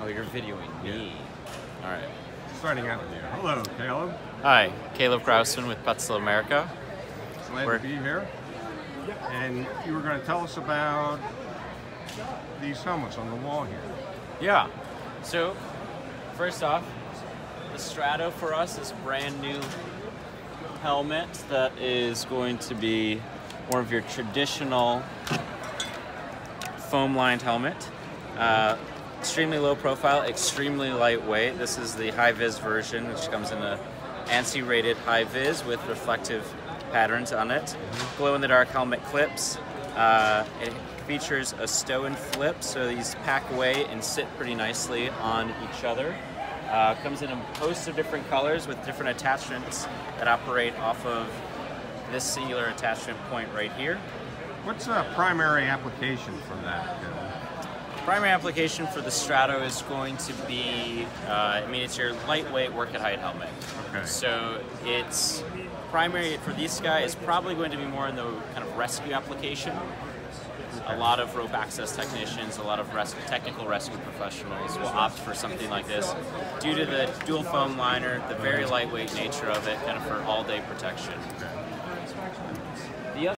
Oh, you're videoing me. All right. Starting out with you. Hello, Caleb. Hi, Caleb Grousman with Petzl America. Glad to be here. And you were going to tell us about these helmets on the wall here. Yeah. So, first off, the Strato for us is a brand new helmet that is going to be more of your traditional foam-lined helmet. Extremely low profile, extremely lightweight. This is the high-vis version, which comes in a ANSI-rated high-vis with reflective patterns on it. Glow-in-the-dark helmet clips. It features a stow and flip, so these pack away and sit pretty nicely on each other. Comes in a host of different colors with different attachments that operate off of this singular attachment point right here. What's a primary application for that? Primary application for the Strato is going to be, it's your lightweight work at height helmet. Okay. So it's primary for this guy is probably going to be more in the kind of rescue application. Okay. A lot of rope access technicians, a lot of technical rescue professionals will opt for something like this due to the dual foam liner, the very lightweight nature of it, kind of for all-day protection. Okay.